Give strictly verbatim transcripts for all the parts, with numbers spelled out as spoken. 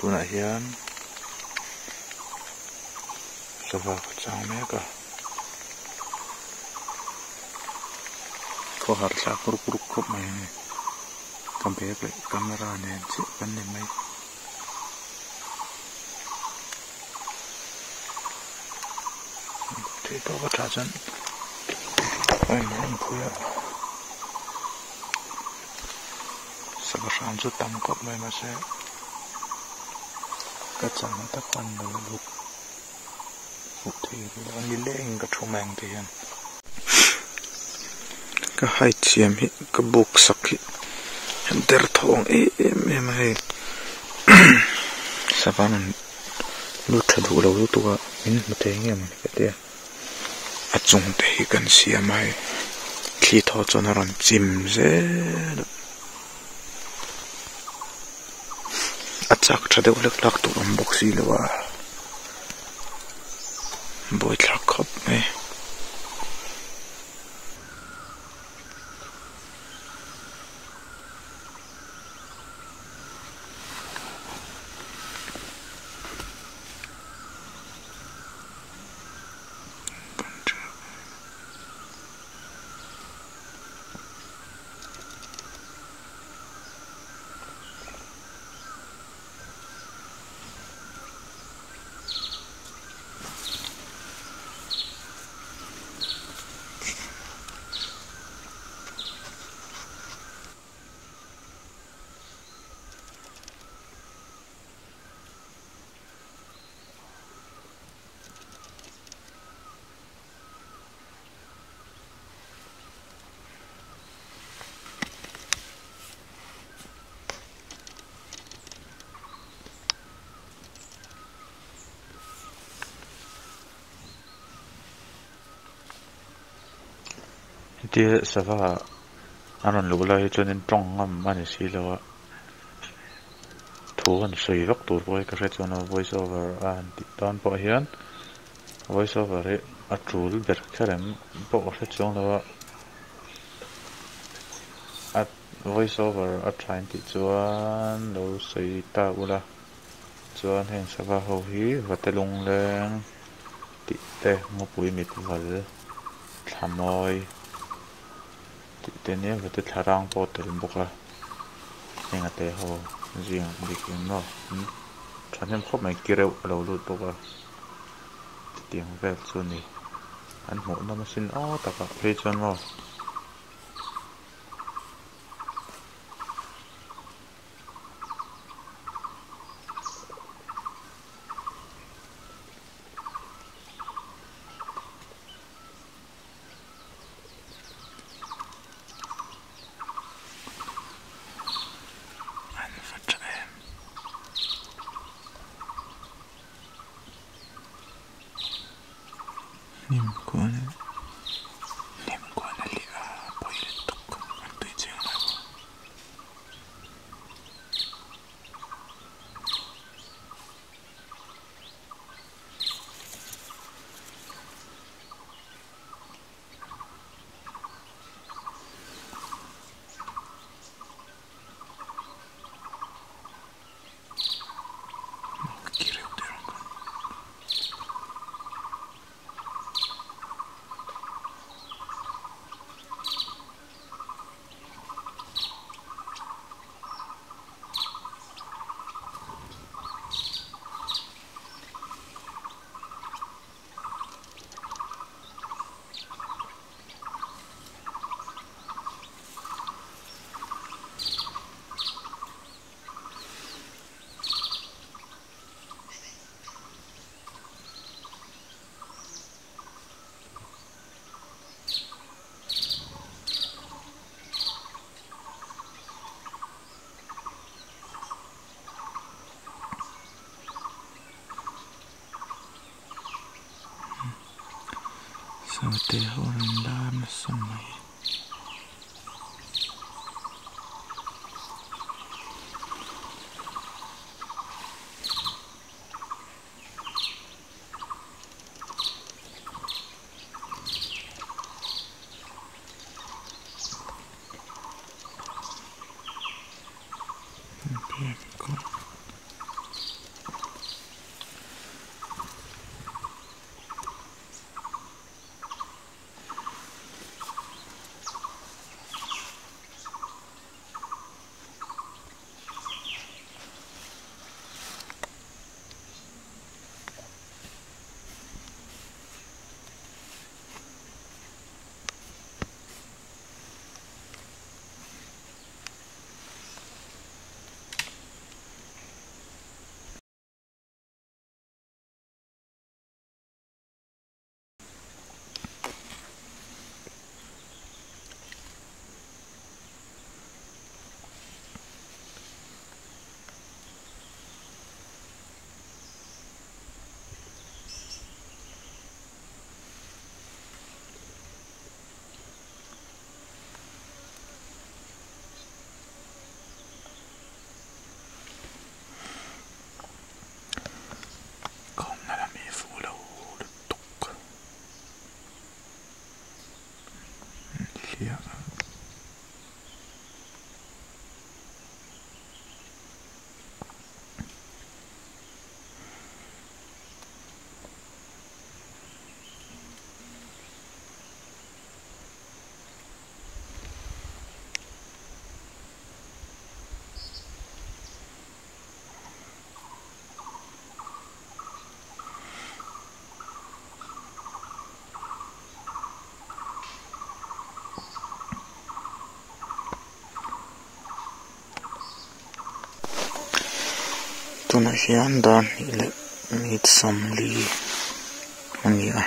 tunah hian sava chang meka ko har sa kur kur khop mai ne kambe ke camera ne chi kan ne mai te to ka tha chan ai mai khuya sava ram chu tam kop mai ma se ka chang ta kan lo lu u the ani leng ka thumang te yan ka hai chiam hi ka buk sak hi der thong e em hai savan lu thadu lo tu ka min mate nge man ka te achung te hi kan siam hai khi tho chon ron chim ze achak thade ulak lak tu am bok si lo wa boy thak khop me dia sava anon lu lai chunin tong ngam mani si lo thu an sei vak tur boy ka re chona voice over an ti ton po hian voice over e atul ber kharem po re chong lo at voice over a trying ti chuan lo sei ta ula chuan hen sava ho hi vatelung leng ti te ngo pui mit wal thamoi tên nhé về tới thà rang po tới bốc ra nên là tới hồ riêng đi kiếm nó cho nên không mấy kia đâu lâu luôn bốc ra tiếng về xuân này anh muốn nó mới xin ó tất cả hết cho nó niềm quan niềm quan là liệu bồi lên tục không ăn tuổi trường nào sao thế hôm nay mà sao mày Bien, con tuna hian dan ile mit samli ania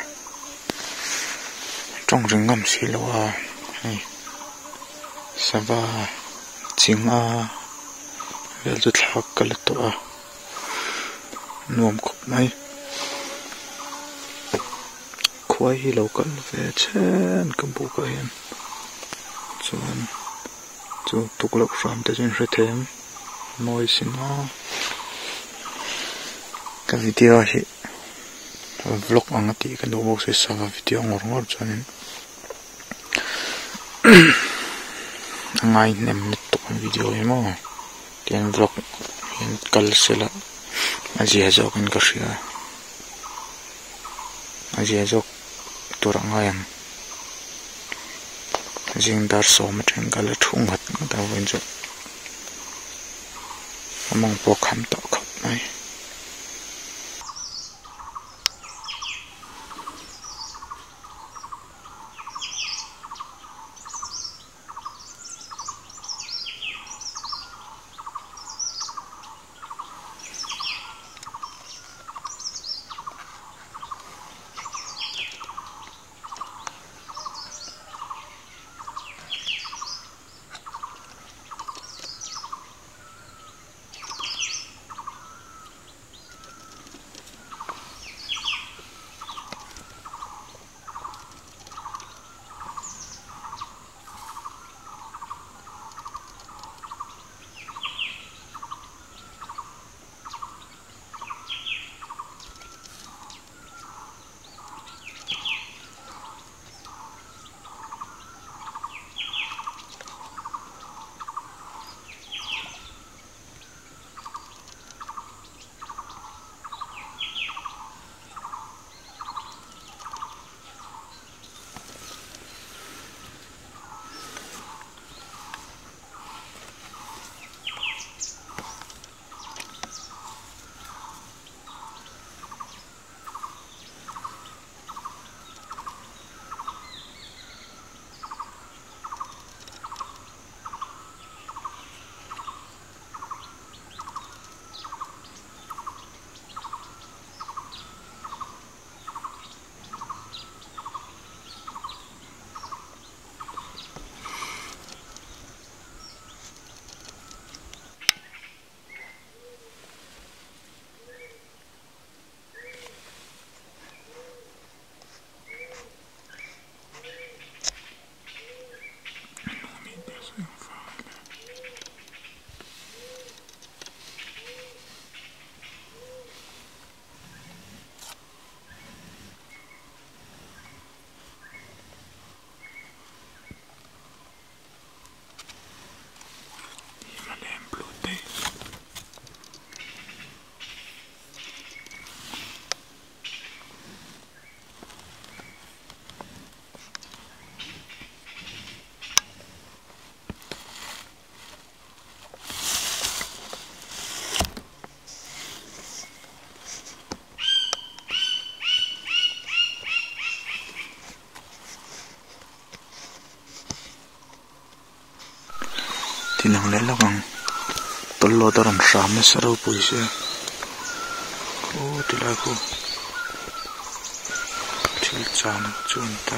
trong ringam silowa ai sava chinga vel tu thak kal to a nuam khop mai khoi hi local ve chen kampu ka hian chuan chu tuklok ram te jin hrethem moi sina ka video hi vlog angati ka no box sa video ngor ngor chanin ngai nem net to video emo tian vlog in kal sela aji hajo kan ka ria aji hajo turangayam jing dar so ma theng kal thung hat da wen jo among po kham to khop mai tinang le lawang tollo daram sham saro puise ko tilai ko til chan chunta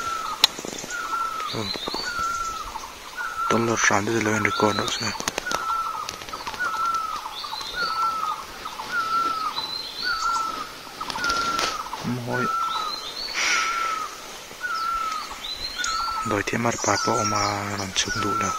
tollo sham de le record no se moi doi thi mar pa pa oma ran chuk du la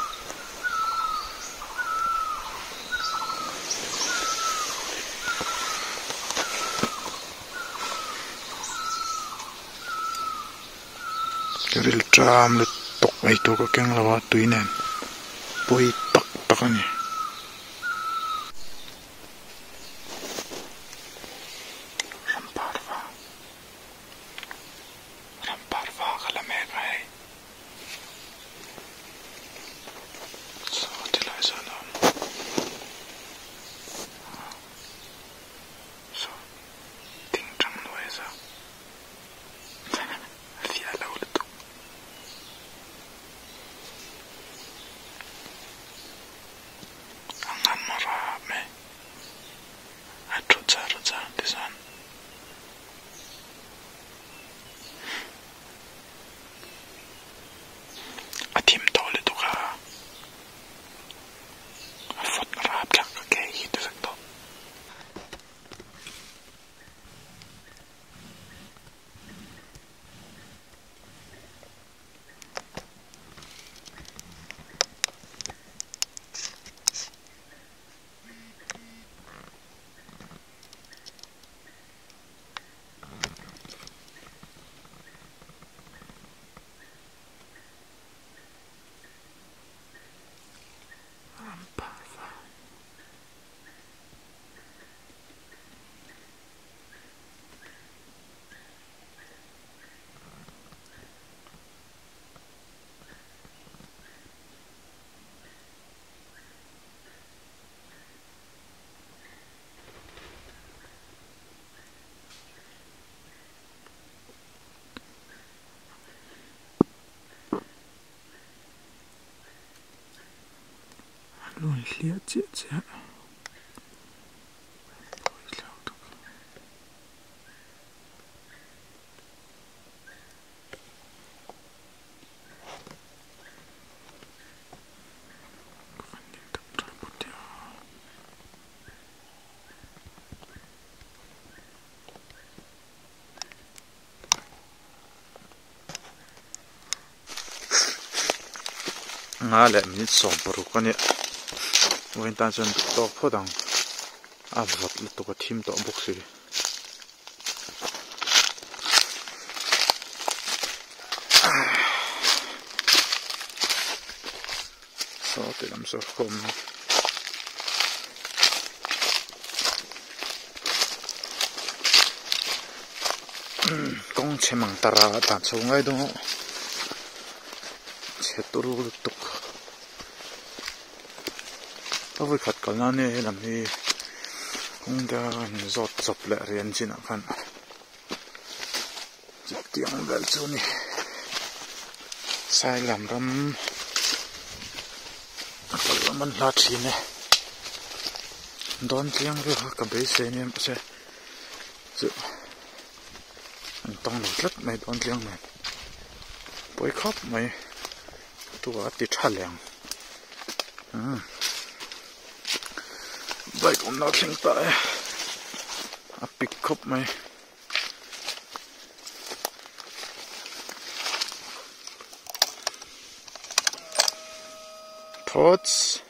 ril tram le tok ai to ka keng lawa tuinen poi tak takani ramparva ramparva kala me kai so tilai sana so ting chang noisa fia la ul lia chia chia ngã lệ mình sống bự con nhỉ, người ta chân to phô đằng, à vật là tụi cái team to bốc xì, sao thì làm sao không, công chế mang tara tan sâu ngay đó, chế turu tục. Tôi với khát cái này làm gì cũng đã rót dập lại riêng chỉ nào phần chỉ tiếng về chỗ này sai làm rắm cái mình lát xí này đón tiếng rồi cái bể xe này sẽ dự anh tông nổi rất mày đón tiếng này bối khóc mày tôi ở tiệt hà làng vậy cũng nó sinh tại à pick up mày thoughts